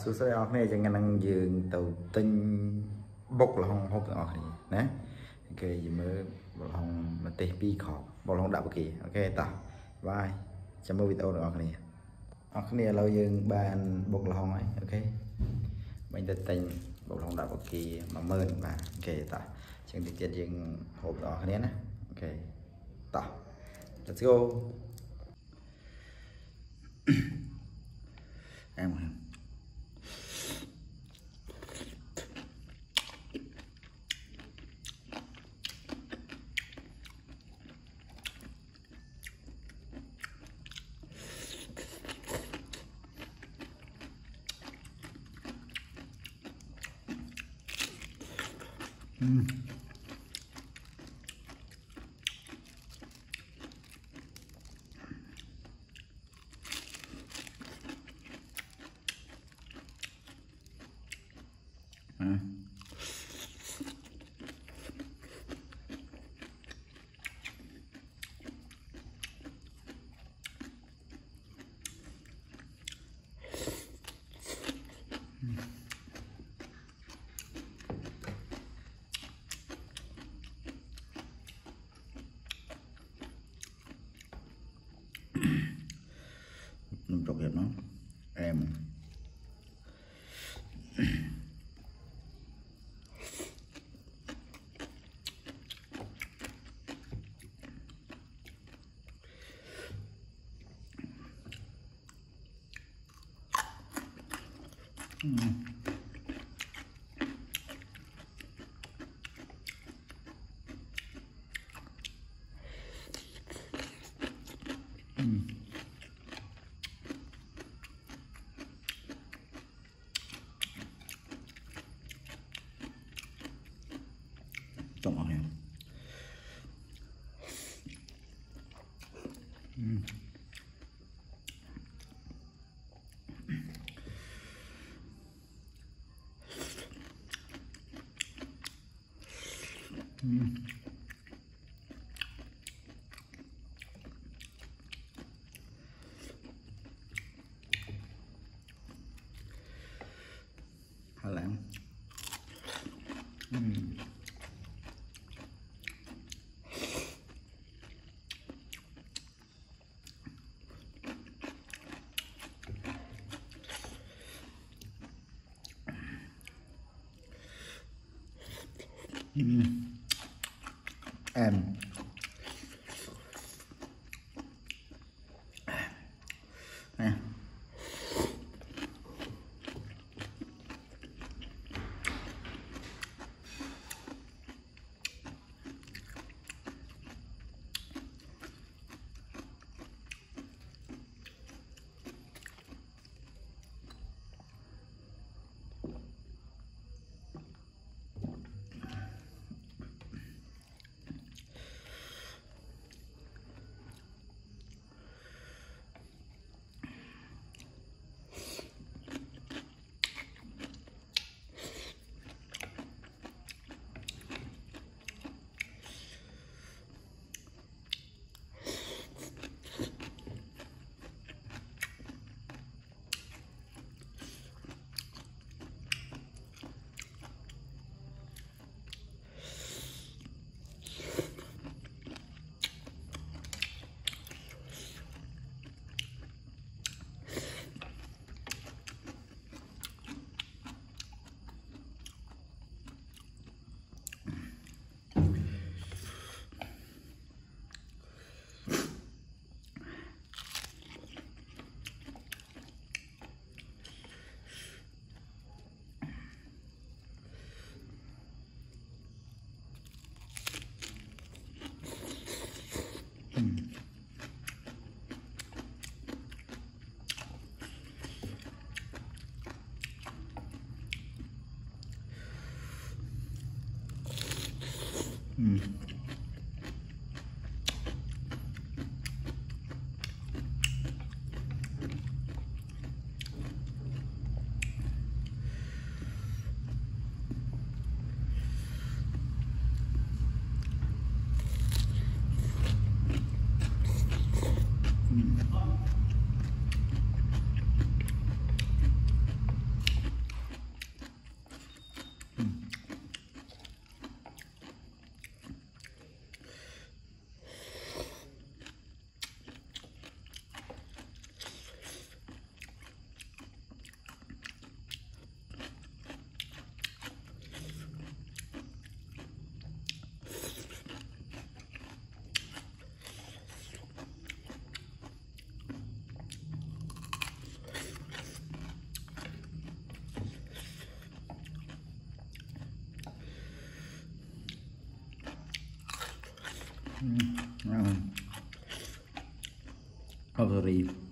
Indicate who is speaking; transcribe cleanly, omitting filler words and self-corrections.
Speaker 1: số số đó này chẳng năng dừng tàu tinh bốc là không hộp ở nè ok gì mới bỏ hồng mà tê pi khọ bỏ hồng đạo kỳ ok tạo bye chào mừng video được này ở cái này lâu dừng bàn bốc là hồng ấy ok mình tự tình bộ lòng đạo kỳ mà mơn mà kể ta chẳng thì tiền dừng hộp đó cái nè ok tạo let's go em trục hiệp nó em trong ở này Hà Lan em nè sorry